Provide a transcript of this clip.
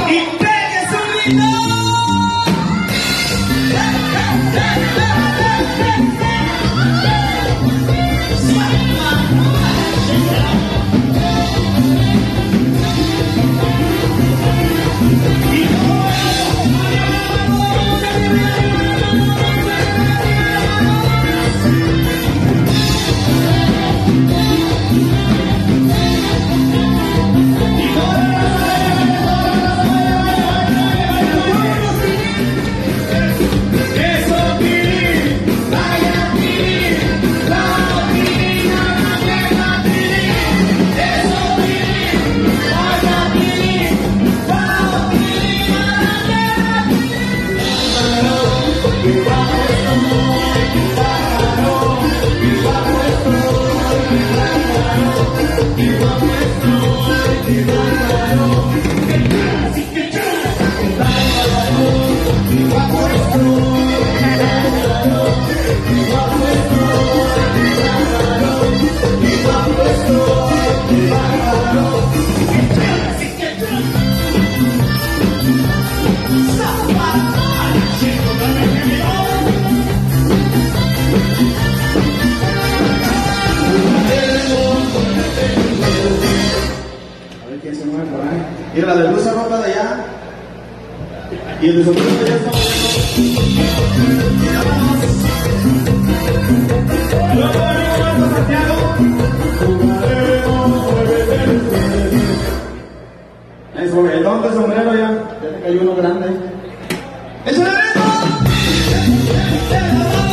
y pegue su grito. Y la de luz se ropa de allá. Y el de sombrero de allá está el don de sombrero ya te cayó uno grande. ¡Eso es!